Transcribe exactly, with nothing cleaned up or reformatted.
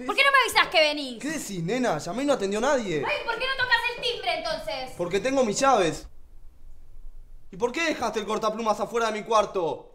¿Qué ¿Por qué no me avisás que venís? ¿Qué decís, nena? Llamé y no atendió nadie. Ay, ¿por qué no tocas el timbre entonces? Porque tengo mis llaves. ¿Y por qué dejaste el cortaplumas afuera de mi cuarto?